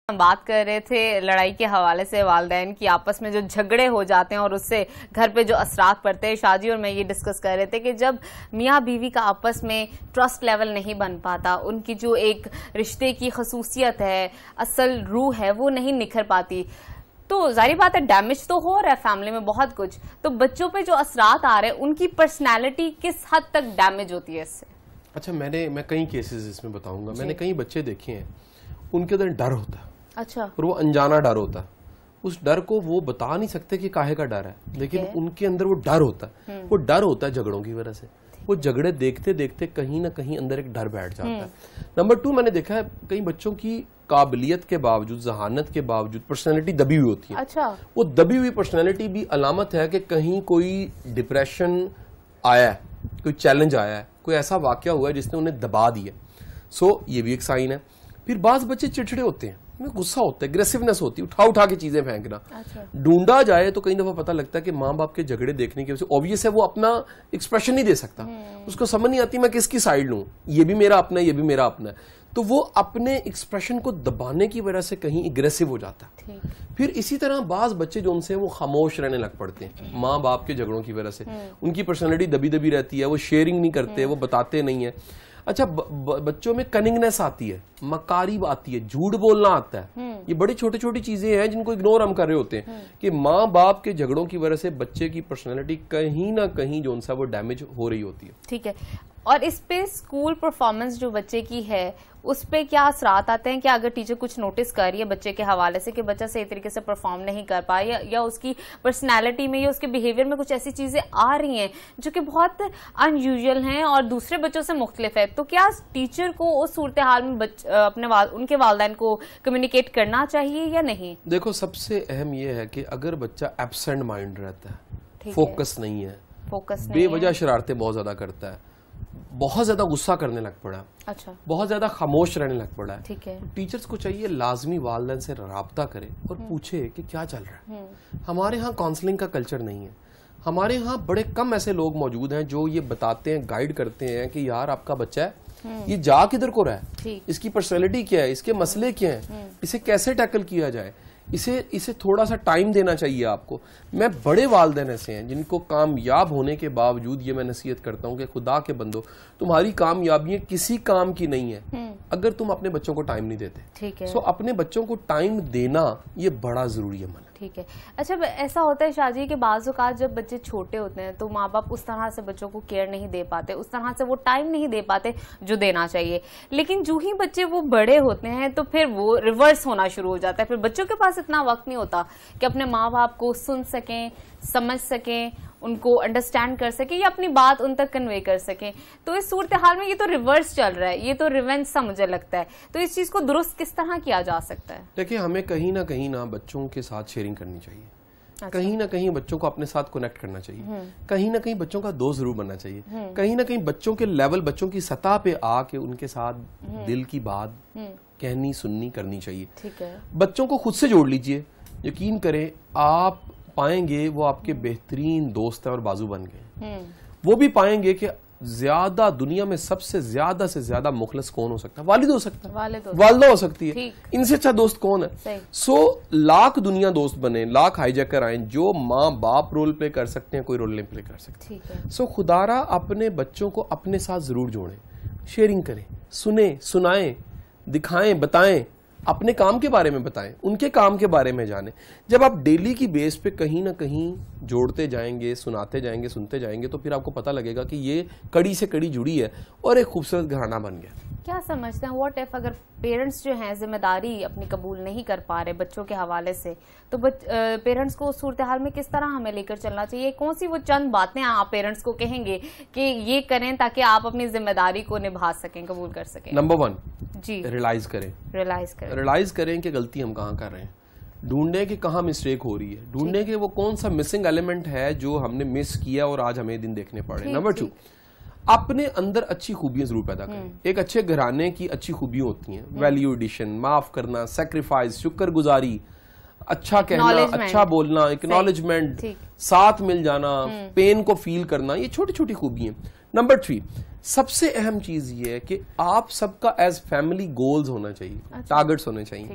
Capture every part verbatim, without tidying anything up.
हम बात कर रहे थे लड़ाई के हवाले से, वालिदैन की आपस में जो झगड़े हो जाते हैं और उससे घर पे जो असरात पड़ते हैं। शादी और मैं ये डिस्कस कर रहे थे कि जब मियाँ बीवी का आपस में ट्रस्ट लेवल नहीं बन पाता, उनकी जो एक रिश्ते की खसूसियत है, असल रूह है, वो नहीं निखर पाती, तो जाहिर बात है डैमेज तो हो रहा है फैमिली में बहुत कुछ। तो बच्चों पे जो असरात आ रहे हैं, उनकी पर्सनैलिटी किस हद तक डैमेज होती है इससे? अच्छा, मैंने मैं कई केसेस इसमें बताऊंगा। मैंने कई बच्चे देखे हैं, उनके अंदर डर होता है। अच्छा। और वो अनजाना डर होता है, उस डर को वो बता नहीं सकते कि काहे का डर है, लेकिन उनके अंदर वो डर होता है। वो डर होता है झगड़ों की वजह से। वो झगड़े देखते देखते कहीं ना कहीं अंदर एक डर बैठ जाता है। नंबर टू, मैंने देखा है कई बच्चों की काबिलियत के बावजूद, जहानत के बावजूद पर्सनैलिटी दबी हुई होती है। अच्छा। वो दबी हुई पर्सनैलिटी भी अलामत है कि कहीं कोई डिप्रेशन आया है, कोई चैलेंज आया है, कोई ऐसा वाकया हुआ है जिसने उन्हें दबा दिया। सो ये भी एक साइन है। फिर बाज बच्चे चिड़चिड़े होते हैं, उनमें गुस्सा होता है, एग्रेसिवनेस होती है, उठा उठा के चीजें फेंकना। अच्छा। ढूंढा जाए तो कई दफा पता लगता है कि माँ बाप के झगड़े देखने की वजह से ऑब्वियस है वो अपना एक्सप्रेशन नहीं दे सकता, उसको समझ नहीं आती मैं किसकी साइड लूं, ये भी मेरा अपना है, ये भी मेरा अपना है, तो वो अपने एक्सप्रेशन को दबाने की वजह से कहीं एग्रेसिव हो जाता है। फिर इसी तरह बाज बच्चे जो उनसे वो खामोश रहने लग पड़ते हैं माँ बाप के झगड़ों की वजह से। उनकी पर्सनैलिटी दबी दबी रहती है, वो शेयरिंग नहीं करते, वो बताते नहीं है। अच्छा, ब, ब, बच्चों में कनिंगनेस आती है, मकारी आती है, झूठ बोलना आता है। ये बड़ी छोटी छोटी चीजें हैं जिनको इग्नोर हम कर रहे होते हैं कि माँ बाप के झगड़ों की वजह से बच्चे की पर्सनैलिटी कहीं ना कहीं जो उनसा वो डैमेज हो रही होती है। ठीक है। और इस पे स्कूल परफॉर्मेंस जो बच्चे की है उस पे क्या असरात आते हैं? क्या अगर टीचर कुछ नोटिस कर रही है बच्चे के हवाले से कि बच्चा सही तरीके से परफॉर्म नहीं कर पाया, या, या उसकी पर्सनालिटी में या उसके बिहेवियर में कुछ ऐसी चीजें आ रही हैं जो कि बहुत अनयूजुअल हैं और दूसरे बच्चों से मुख्तलिफ है, तो क्या टीचर को उस सूरत हाल में बच, अपने वाल, उनके वालिदैन को कम्युनिकेट करना चाहिए या नहीं? देखो, सबसे अहम यह है कि अगर बच्चा एब्सेंट माइंड रहता है, फोकस नहीं है, फोकस बेवजह शरारतें बहुत ज्यादा करता है, बहुत ज्यादा गुस्सा करने लग पड़ा, अच्छा, बहुत ज्यादा खामोश रहने लग पड़ा है, ठीक है, तो टीचर्स को चाहिए लाजमी वालिदैन से राब्ता करे और पूछे कि क्या चल रहा है। हमारे यहाँ काउंसलिंग का कल्चर नहीं है। हमारे यहाँ बड़े कम ऐसे लोग मौजूद हैं जो ये बताते हैं, गाइड करते हैं कि यार आपका बच्चा है, ये जा किधर को रहा है, इसकी पर्सनैलिटी क्या है, इसके मसले क्या हैं, इसे कैसे टैकल किया जाए, इसे इसे थोड़ा सा टाइम देना चाहिए आपको। मैं बड़े वालिदैन ऐसे हैं जिनको कामयाब होने के बावजूद ये मैं नसीहत करता हूँ कि खुदा के बंदो, तुम्हारी कामयाबियां किसी काम की नहीं है अगर तुम अपने बच्चों को टाइम नहीं देते। ठीक है। सो अपने बच्चों को टाइम देना ये बड़ा जरूरी है मन। ठीक है। अच्छा, ऐसा होता है शाहजी के बाज़ औक़ात जब बच्चे छोटे होते हैं तो माँ बाप उस तरह से बच्चों को केयर नहीं दे पाते, उस तरह से वो टाइम नहीं दे पाते जो देना चाहिए, लेकिन जो ही बच्चे वो बड़े होते हैं तो फिर वो रिवर्स होना शुरू हो जाता है। फिर बच्चों के पास इतना वक्त नहीं होता कि अपने माँ बाप को सुन सकें, समझ सकें, उनको अंडरस्टैंड कर सके या अपनी बात उन तक कन्वे कर सके। तो इस सूरत हाल में ये तो रिवर्स चल रहा है, ये तो रिवेंज सा मुझे लगता है। तो इस चीज को दुरुस्त किस तरह किया जा सकता है? देखिए, हमें कहीं ना कहीं ना बच्चों के साथ शेयरिंग करनी चाहिए। अच्छा। कहीं ना कहीं बच्चों को अपने साथ कनेक्ट करना चाहिए, कहीं ना कहीं बच्चों का दोस्त जरूर बनना चाहिए, कहीं ना कहीं बच्चों के लेवल, बच्चों की सतह पे आके उनके साथ दिल की बात कहनी सुननी करनी चाहिए। ठीक है। बच्चों को खुद से जोड़ लीजिए, यकीन करें आप पाएंगे वो आपके बेहतरीन दोस्त है और बाजू बन गए। वो भी पाएंगे कि ज्यादा दुनिया में सबसे ज्यादा से ज्यादा मुखलस कौन हो सकता है? वालिद हो सकता है, वालिदा हो सकती है, इनसे अच्छा दोस्त कौन है? सो लाख दुनिया दोस्त बने, लाख हाईजैकर आए, जो माँ बाप रोल प्ले कर सकते हैं कोई रोल नहीं प्ले कर सकते। सो खुदारा अपने बच्चों को अपने साथ जरूर जोड़ें, शेयरिंग करें, सुने, सुनाएं, दिखाएं, बताएं, अपने काम के बारे में बताएं, उनके काम के बारे में जानें। जब आप डेली की बेस पे कहीं ना कहीं जोड़ते जाएंगे, सुनाते जाएंगे, सुनते जाएंगे, तो फिर आपको पता लगेगा कि ये कड़ी से कड़ी जुड़ी है और एक खूबसूरत घराना बन गया। क्या समझते हैं, व्हाट इफ अगर पेरेंट्स जो हैं जिम्मेदारी अपनी कबूल नहीं कर पा रहे बच्चों के हवाले से, तो पेरेंट्स को उस सूरत हाल में किस तरह हमें लेकर चलना चाहिए? कौन सी वो चंद बातें आप पेरेंट्स को कहेंगे कि ये करें ताकि आप अपनी जिम्मेदारी को निभा सकें, कबूल कर सकें? नंबर वन, जी, रियलाइज करें रियलाइज करें रियलाइज करें कि गलती हम कहाँ कर रहे हैं, ढूंढने की कहाँ मिस्टेक हो रही है, ढूंढने के वो कौन सा मिसिंग एलिमेंट है जो हमने मिस किया और आज हमें दिन देखने पड़े। नंबर टू, अपने अंदर अच्छी खूबियां जरूर पैदा करें। एक अच्छे घराने की अच्छी खूबियां होती हैं, वैल्यू एडिशन, माफ करना, सैक्रिफाइस, शुक्रगुजारी, अच्छा कहना, अच्छा बोलना, एक्नॉलेजमेंट, साथ मिल जाना, पेन को फील करना, ये छोटी छोटी खूबियां। नंबर थ्री, सबसे अहम चीज ये है कि आप सबका एज फैमिली गोल्स होना चाहिए, टारगेट्स होने चाहिए।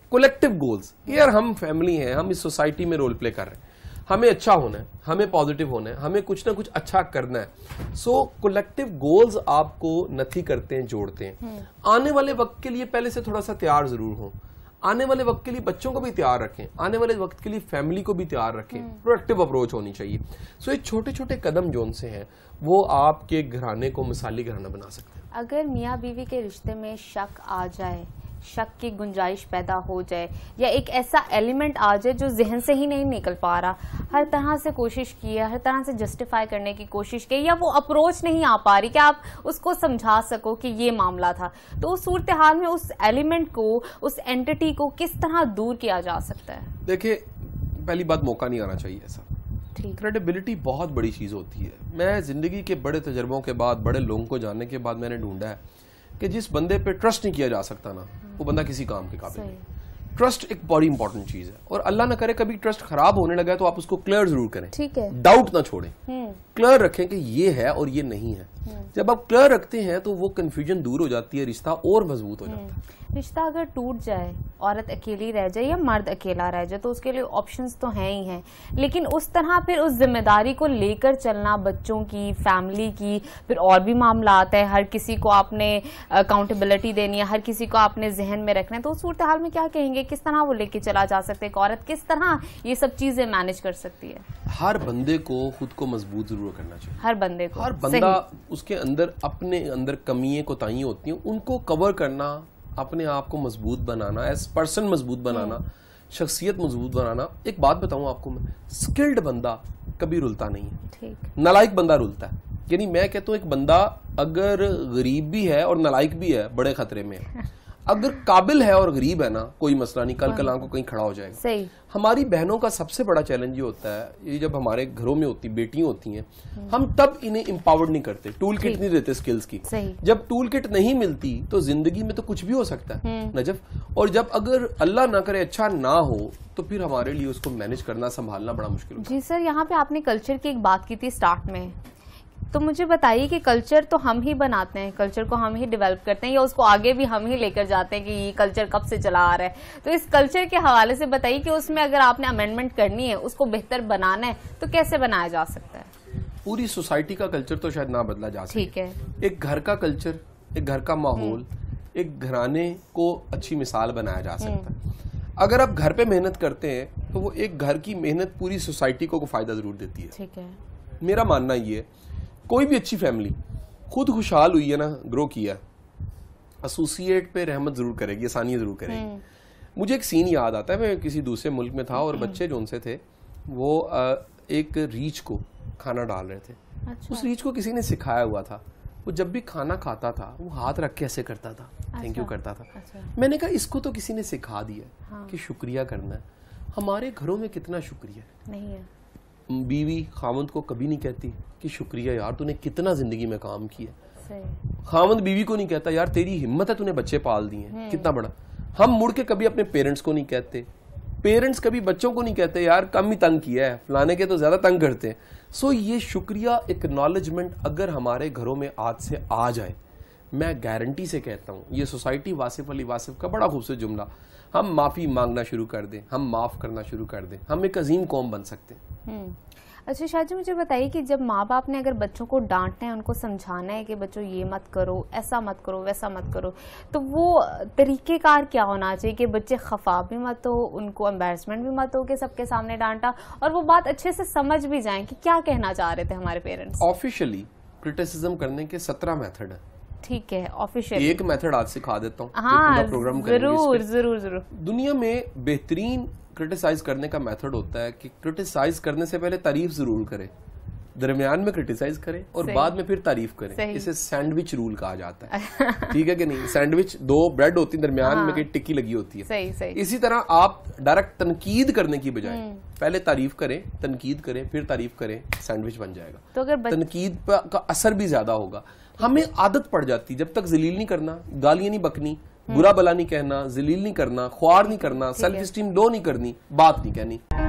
कलेक्टिव गोल्स, यार हम फैमिली हैं, हम इस सोसाइटी में रोल प्ले कर रहे हैं, हमें अच्छा होना है, हमें पॉजिटिव होना है, हमें कुछ ना कुछ अच्छा करना है। सो कलेक्टिव गोल्स आपको नथी करते हैं, जोड़ते हैं। आने वाले वक्त के लिए पहले से थोड़ा सा तैयार जरूर हो, आने वाले वक्त के लिए बच्चों को भी तैयार रखें, आने वाले वक्त के लिए फैमिली को भी तैयार रखें। प्रोएक्टिव अप्रोच होनी चाहिए। सो ये छोटे छोटे कदम जो से हैं वो आपके घराने को मिसाली घराना बना सकते हैं। अगर मियाँ बीवी के रिश्ते में शक आ जाए, शक की गुंजाइश पैदा हो जाए, या एक ऐसा एलिमेंट आ जाए जो जहन से ही नहीं निकल पा रहा, हर तरह से कोशिश की है, हर तरह से जस्टिफाई करने की कोशिश की, या वो अप्रोच नहीं आ पा रही कि आप उसको समझा सको कि ये मामला था, तो उस सूरत हाल में उस एलिमेंट को, उस एंटिटी को किस तरह दूर किया जा सकता है? देखिए, पहली बात, मौका नहीं आना चाहिए ऐसा। क्रेडिबिलिटी बहुत बड़ी चीज होती है। मैं जिंदगी के बड़े तजर्बों के बाद, बड़े लोगों को जानने के बाद मैंने ढूंढा है कि जिस बंदे पे ट्रस्ट नहीं किया जा सकता ना, वो बंदा किसी काम के काबिल नहीं। ट्रस्ट एक बड़ी इंपॉर्टेंट चीज है, और अल्लाह ना करे कभी ट्रस्ट खराब होने लगा तो आप उसको क्लियर जरूर करें। ठीक है, डाउट ना छोड़ें, क्लियर रखें कि ये है और ये नहीं है। जब आप क्लियर रखते हैं तो वो कंफ्यूजन दूर हो जाती है, रिश्ता और मजबूत हो जाता है। रिश्ता अगर टूट जाए, औरत अकेली रह जाए या मर्द अकेला रह जाए, तो उसके लिए ऑप्शंस तो हैं ही हैं, लेकिन उस तरह फिर उस जिम्मेदारी को लेकर चलना, बच्चों की, फैमिली की, फिर और भी मामला आता है, हर किसी को आपने अकाउंटेबिलिटी देनी है, हर किसी को आपने जहन में रखना है, तो उस सूरत हाल में क्या कहेंगे, किस तरह वो लेके चला जा सकता है? एक औरत किस तरह ये सब चीजें मैनेज कर सकती है? हर बंदे को खुद को मजबूत जरूर करना चाहिए। हर बंदे को, हर बंदा उसके अंदर अपने अंदर कमियां कोताहियां होती हैं, उनको कवर करना, अपने आप को मजबूत बनाना, एज पर्सन मजबूत बनाना, शख्सियत मजबूत बनाना। एक बात बताऊं आपको मैं, स्किल्ड बंदा कभी रुलता नहीं है, ठीक। नालायक बंदा रुलता है। यानी मैं कहता हूं एक बंदा अगर गरीब भी है और नालायक भी है, बड़े खतरे में है। अगर काबिल है और गरीब है ना, कोई मसला नहीं, कल कल को कहीं खड़ा हो जाएगा। सही। हमारी बहनों का सबसे बड़ा चैलेंज ये होता है, ये जब हमारे घरों में होती बेटियां होती हैं, हम तब इन्हें एम्पावर्ड नहीं करते, टूल किट नहीं देते स्किल्स की। सही। जब टूल किट नहीं मिलती तो जिंदगी में तो कुछ भी हो सकता है नजफ। और जब अगर अल्लाह ना करे अच्छा ना हो, तो फिर हमारे लिए उसको मैनेज करना, संभालना बड़ा मुश्किल होता है। जी सर, यहाँ पे आपने कल्चर की एक बात की थी स्टार्ट में, तो मुझे बताइए कि कल्चर तो हम ही बनाते हैं, कल्चर को हम ही डेवलप करते हैं, या उसको आगे भी हम ही लेकर जाते हैं कि ये कल्चर कब से चला आ रहा है? तो इस कल्चर के हवाले से बताइए कि उसमें अगर आपने अमेंडमेंट करनी है, उसको बेहतर बनाना है, तो कैसे बनाया जा सकता है? पूरी सोसाइटी का कल्चर तो शायद ना बदला जा सके। ठीक है। एक घर का कल्चर, एक घर का माहौल, एक घराने को अच्छी मिसाल बनाया जा सकता है। अगर आप घर पे मेहनत करते हैं तो वो एक घर की मेहनत पूरी सोसाइटी को फायदा जरूर देती है। ठीक है। मेरा मानना ये है, कोई भी अच्छी फैमिली खुद खुशहाल हुई है ना, ग्रो किया, एसोसिएट पे रहमत जरूर करेगी, आसानियां जरूर करेगी। मुझे एक सीन याद आता है, मैं किसी दूसरे मुल्क में था और बच्चे जो उनसे थे वो एक रीछ को खाना डाल रहे थे। अच्छा। उस रीछ को किसी ने सिखाया हुआ था, वो जब भी खाना खाता था वो हाथ रख के ऐसे करता था। अच्छा। थैंक यू करता था। अच्छा। मैंने कहा इसको तो किसी ने सिखा दिया। हाँ। कि शुक्रिया करना है। हमारे घरों में कितना शुक्रिया नहीं है। बीवी खावंद को कभी नहीं कहती कि शुक्रिया यार तूने कितना जिंदगी में काम किया। खावंद बीवी को नहीं कहता यार तेरी हिम्मत है तूने बच्चे पाल दिए कितना बड़ा। हम मुड़ के कभी अपने पेरेंट्स को नहीं कहते, पेरेंट्स कभी बच्चों को नहीं कहते यार कम ही तंग किया है, फलाने के तो ज्यादा तंग करते हैं। सो ये शुक्रिया एक्नॉलेजमेंट अगर हमारे घरों में आज से आ जाए, मैं गारंटी से कहता हूँ ये सोसाइटी वासिफ अली वासिफ का बड़ा खूबसूरत जुमला, हम माफी मांगना शुरू कर दें, हम माफ करना शुरू कर दें, हम एक अजीम कौम बन सकते हैं। अच्छा शाह जी, मुझे बताइए कि जब माँ बाप ने अगर बच्चों को डांटना है, उनको समझाना है कि बच्चों ये मत करो, ऐसा मत करो, वैसा मत करो, तो वो तरीकेकार क्या होना चाहिए कि बच्चे खफा भी मत हो, उनको एम्बैरसमेंट भी मत हो कि सबके सामने डांटा, और वो बात अच्छे से समझ भी जाएं कि क्या कहना चाह रहे थे हमारे पेरेंट्स? ऑफिशियली क्रिटिसिज्म करने के सत्रह मेथड है। ठीक है, ऑफिशियल एक मेथड आज सिखा देता हूँ। हाँ, प्रोग्राम जरूर जरूर जरूर। दुनिया में बेहतरीन क्रिटिसाइज करने का मेथड होता है कि क्रिटिसाइज करने से पहले तारीफ जरूर करें, दरमियान में क्रिटिसाइज करें और बाद में फिर तारीफ करें। इसे सैंडविच रूल कहा जाता है। ठीक है कि नहीं? सैंडविच दो ब्रेड होती है, दरमियान हाँ। में कहीं टिक्की लगी होती है। सही, सही। इसी तरह आप डायरेक्ट तनकीद करने की बजाय पहले तारीफ करें, तनकीद करें, फिर तारीफ करें, सैंडविच बन जाएगा। तो अगर बच... तनकीद का असर भी ज्यादा होगा। हमें आदत पड़ जाती, जब तक जलील नहीं करना, गालियां नहीं बकनी, बुरा भला नहीं कहना, जलील नहीं करना, ख्वार नहीं करना, सेल्फ स्टीम लो नहीं करनी, बात नहीं कहनी।